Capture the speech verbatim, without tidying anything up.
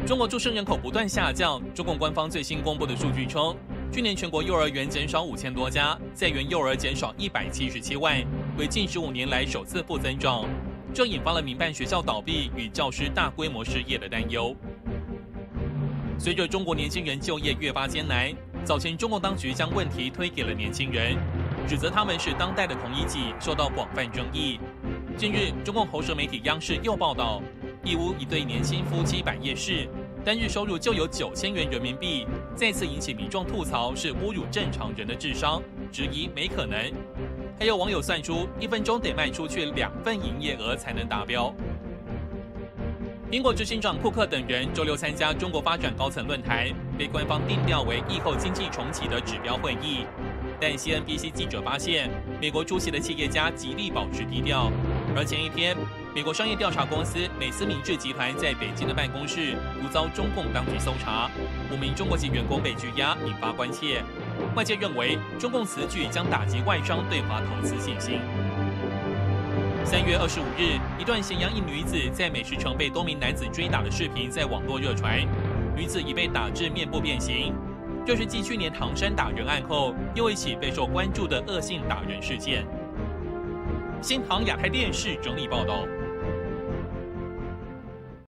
中国出生人口不断下降，中共官方最新公布的数据称，去年全国幼儿园减少五千多家，在园幼儿减少一百七十七万，为近十五年来首次负增长，这引发了民办学校倒闭与教师大规模失业的担忧。随着中国年轻人就业越发艰难，早前中共当局将问题推给了年轻人，指责他们是当代的同一己，受到广泛争议。近日，中共喉舌媒体央视又报道，义乌一对年轻夫妻摆夜市，单日收入就有九千元人民币，再次引起民众吐槽是侮辱正常人的智商，质疑没可能。还有网友算出，一分钟得卖出去两份营业额才能达标。苹果执行长库克等人周六参加中国发展高层论坛，被官方定调为疫后经济重启的指标会议。但 C N B C 记者发现，美国出席的企业家极力保持低调。而前一天，美国商业调查公司美思明智集团在北京的办公室突遭中共当局搜查，五名中国籍员工被拘押，引发关切。外界认为，中共此举将打击外商对华投资信心。三月二十五日，一段咸阳一女子在美食城被多名男子追打的视频在网络热传，女子已被打至面部变形。这是继去年唐山打人案后，又一起备受关注的恶性打人事件。新唐亚太电视整理报道。